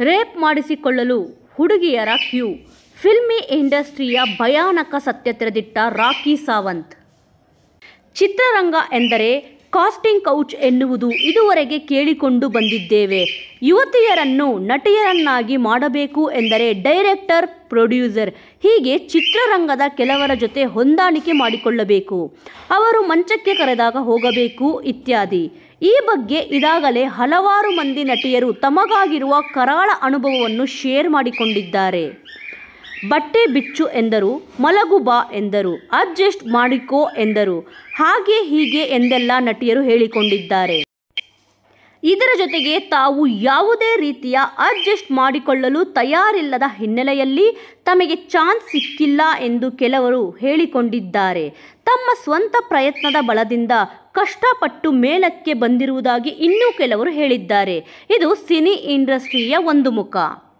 Rape ಮಾಡಿಸಿಕೊಳ್ಳಲು ಹುಡುಗಿಯರ Q. Filmy ಇಂಡಸ್ಟ್ರಿಯ ಭಯಾನಕ ಸತ್ಯ ತೆರೆದಿಟ್ಟ ರಾಖಿ ಸಾವಂತ್. ಚಿತ್ರರಂಗ ಎಂದರೆ ಕಾಸ್ಟಿಂಗ್ ಕೌಚ್ ಎನ್ನುವುದು ಇದುವರೆಗೆ ಕೇಳಿಕೊಂಡು ಬಂದಿದ್ದೇವೆ. ಯುವತಿಯರನ್ನು ನಟಿಯರನ್ನಾಗಿ ಮಾಡಬೇಕು ಎಂದರೆ ಡೈರೆಕ್ಟರ್, ಪ್ರೊಡ್ಯೂಸರ್ ಹೀಗೆ ಚಿತ್ರರಂಗದ ಕೆಲವರ ಜೊತೆ ಹೊಂದಾಣಿಕೆ ಮಾಡಿಕೊಳ್ಳಬೇಕು. ಅವರು ಮಂಚಕ್ಕೆ ಕರೆದಾಗ ಹೋಗಬೇಕು ಇತ್ಯಾದಿ. ಈ ಬಗ್ಗೆ ಇದಾಗಲೇ ಹಲವಾರು ಮಂದಿ ನಟಿಯರು ತಮಗಾಗಿರುವ ಕರಾಳ ಅನುಭವವನ್ನು ಶೇರ್ ಮಾಡಿಕೊಂಡಿದ್ದಾರೆ. ಬಟ್ಟೆ ಬಿಚ್ಚು ಎಂದರು, ಮಲಗು ಬಾ ಎಂದರು, ಅಡ್ಜಸ್ಟ್ ಮಾಡಿಕೋ ಎಂದರು, ಹಾಗೆ ಹೀಗೆ ಎಂದೆಲ್ಲ ನಟಿಯರು ಹೇಳಿಕೊಂಡಿದ್ದಾರೆ. ಇದರ ಜೊತೆಗೆ ತಾವು ಯಾವುದೇ ರೀತಿಯ ಅಡ್ಜಸ್ಟ್ ಮಾಡಿಕೊಳ್ಳಲು ತಯಾರಿಲ್ಲದ ಹಿನ್ನೆಲೆಯಲ್ಲಿ ತಮಗೆ ಚಾನ್ಸ್ ಸಿಕ್ಕಿಲ್ಲ ಎಂದು ಕೆಲವರು ಹೇಳಿಕೊಂಡಿದ್ದಾರೆ. ತಮ್ಮ ಸ್ವಂತ ಪ್ರಯತ್ನದ ಬಲದಿಂದ ಕಷ್ಟಪಟ್ಟು ಮೇಲಕ್ಕೆ ಬಂದಿರುವುದಾಗಿ ಇನ್ನೂ ಕೆಲವರು ಹೇಳಿದ್ದಾರೆ. ಇದು ಸಿನಿ ಇಂಡಸ್ಟ್ರಿಯ ಒಂದು ಮುಖ.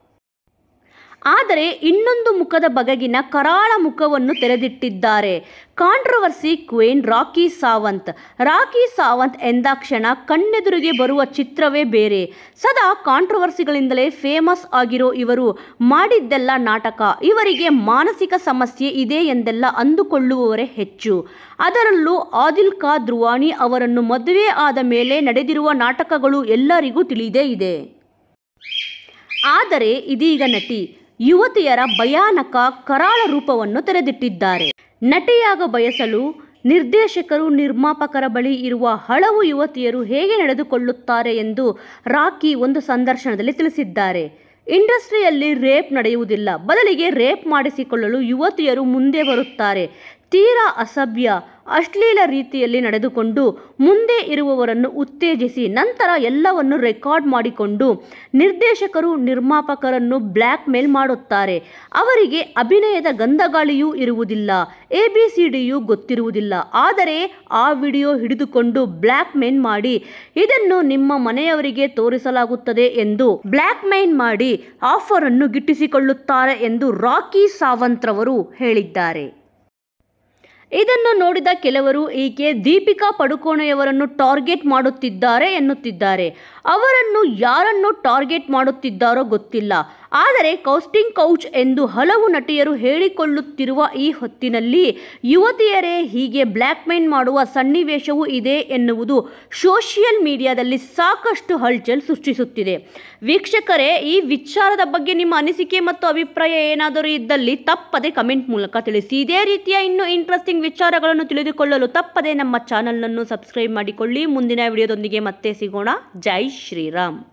ಆದರೆ ಇನ್ನೊಂದು ಮುಖದ ಬಗೆಗಿನ ಕರಾಳ ಮುಖವನ್ನು ತೆರೆದಿಟ್ಟಿದ್ದಾರೆ ಕಾಂಟ್ರವರ್ಸಿ ಕ್ವೀನ್ ರಾಖಿ ಸಾವಂತ್. ರಾಖಿ ಸಾವಂತ್ ಎಂದಾಕ್ಷಣ ಕಣ್ಣೆದುರಿಗೆ ಬರುವ ಚಿತ್ರವೇ ಬೇರೆ. ಸದಾ ಕಾಂಟ್ರವರ್ಸಿಗಳಿಂದಲೇ ಫೇಮಸ್ ಆಗಿರೋ ಇವರು ಮಾಡಿದ್ದೆಲ್ಲ ನಾಟಕ. ಇವರಿಗೆ ಮಾನಸಿಕ ಸಮಸ್ಯೆ ಇದೆ ಎಂದೆಲ್ಲ ಅಂದುಕೊಳ್ಳುವವರೇ ಹೆಚ್ಚು. ಅದರಲ್ಲೂ ಆದಿಲ್ ಧ್ರುವಾಣಿ ಅವರನ್ನು ಮದುವೆ ಆದ ಮೇಲೆ ನಡೆದಿರುವ ನಾಟಕಗಳು ಎಲ್ಲರಿಗೂ ತಿಳಿದೇ ಇದೆ. ಆದರೆ ಇದೀಗ ನಟಿ ಯುವತಿಯರ ಭಯಾನಕ ಕರಾಳ ರೂಪವನ್ನು ತೆರೆದಿಟ್ಟಿದ್ದಾರೆ. ನಟಿಯಾಗ ಬಯಸಲು ನಿರ್ದೇಶಕರು, ನಿರ್ಮಾಪಕರ ಬಳಿ ಇರುವ ಹಲವು ಯುವತಿಯರು ಹೇಗೆ ನಡೆದುಕೊಳ್ಳುತ್ತಾರೆ ಎಂದು ರಾಖಿ ಒಂದು ಸಂದರ್ಶನದಲ್ಲಿ ತಿಳಿಸಿದ್ದಾರೆ. ಇಂಡಸ್ಟ್ರಿಯಲ್ಲಿ ರೇಪ್ ನಡೆಯುವುದಿಲ್ಲ, ಬದಲಿಗೆ ರೇಪ್ ಮಾಡಿಸಿಕೊಳ್ಳಲು ಯುವತಿಯರು ಮುಂದೆ ಬರುತ್ತಾರೆ. ತೀರಾ ಅಸಭ್ಯ, ಅಶ್ಲೀಲ ರೀತಿಯಲ್ಲಿ ನಡೆದುಕೊಂಡು ಮುಂದೆ ಇರುವವರನ್ನು ಉತ್ತೇಜಿಸಿ ನಂತರ ಎಲ್ಲವನ್ನು ರೆಕಾರ್ಡ್ ಮಾಡಿಕೊಂಡು ನಿರ್ದೇಶಕರು, ನಿರ್ಮಾಪಕರನ್ನು ಬ್ಲ್ಯಾಕ್ ಮೇಲ್ ಮಾಡುತ್ತಾರೆ. ಅವರಿಗೆ ಅಭಿನಯದ ಗಂಧಗಾಳಿಯೂ ಇರುವುದಿಲ್ಲ, ABCDಯೂ ಗೊತ್ತಿರುವುದಿಲ್ಲ. ಆದರೆ ಆ ವಿಡಿಯೋ ಹಿಡಿದುಕೊಂಡು ಬ್ಲ್ಯಾಕ್ ಮೇಲ್ ಮಾಡಿ ಇದನ್ನು ನಿಮ್ಮ ಮನೆಯವರಿಗೆ ತೋರಿಸಲಾಗುತ್ತದೆ ಎಂದು ಬ್ಲ್ಯಾಕ್ ಮೇಲ್ ಮಾಡಿ ಆಫರ್ ಅನ್ನು ಗಿಟ್ಟಿಸಿಕೊಳ್ಳುತ್ತಾರೆ ಎಂದು ರಾಖಿ ಸಾವಂತ್ ರವರು ಹೇಳಿದ್ದಾರೆ. ಇದನ್ನು ನೋಡಿದ ಕೆಲವರು ಈಕೆ ದೀಪಿಕಾ ಪಡುಕೋಣೆಯವರನ್ನು ಟಾರ್ಗೆಟ್ ಮಾಡುತ್ತಿದ್ದಾರೆ ಎನ್ನುತ್ತಿದ್ದಾರೆ. ಅವರನ್ನು ಯಾರನ್ನು ಟಾರ್ಗೆಟ್ ಮಾಡುತ್ತಿದ್ದಾರೋ ಗೊತ್ತಿಲ್ಲ. ಆದರೆ ಕಾಸ್ಟಿಂಗ್ ಕೌಚ್ ಎಂದು ಹಲವು ನಟಿಯರು ಹೇಳಿಕೊಳ್ಳುತ್ತಿರುವ ಈ ಹೊತ್ತಿನಲ್ಲಿ ಯುವತಿಯರೇ ಹೀಗೆ ಬ್ಲ್ಯಾಕ್ ಮೇಲ್ ಮಾಡುವ ಸನ್ನಿವೇಶವೂ ಇದೆ ಎನ್ನುವುದು ಸೋಷಿಯಲ್ ಮೀಡಿಯಾದಲ್ಲಿ ಸಾಕಷ್ಟು ಹಲ್ಚಲ್ ಸೃಷ್ಟಿಸುತ್ತಿದೆ. ವೀಕ್ಷಕರೇ, ಈ ವಿಚಾರದ ಬಗ್ಗೆ ನಿಮ್ಮ ಅನಿಸಿಕೆ ಮತ್ತು ಅಭಿಪ್ರಾಯ ಏನಾದರೂ ಇದ್ದಲ್ಲಿ ತಪ್ಪದೆ ಕಮೆಂಟ್ ಮೂಲಕ ತಿಳಿಸಿ. ಇದೇ ರೀತಿಯ ಇನ್ನೂ ಇಂಟ್ರೆಸ್ಟಿಂಗ್ ವಿಚಾರಗಳನ್ನು ತಿಳಿದುಕೊಳ್ಳಲು ತಪ್ಪದೆ ನಮ್ಮ ಚಾನಲನ್ನು ಸಬ್ಸ್ಕ್ರೈಬ್ ಮಾಡಿಕೊಳ್ಳಿ. ಮುಂದಿನ ವಿಡಿಯೋದೊಂದಿಗೆ ಮತ್ತೆ ಸಿಗೋಣ. ಜೈ ಶ್ರೀರಾಮ್.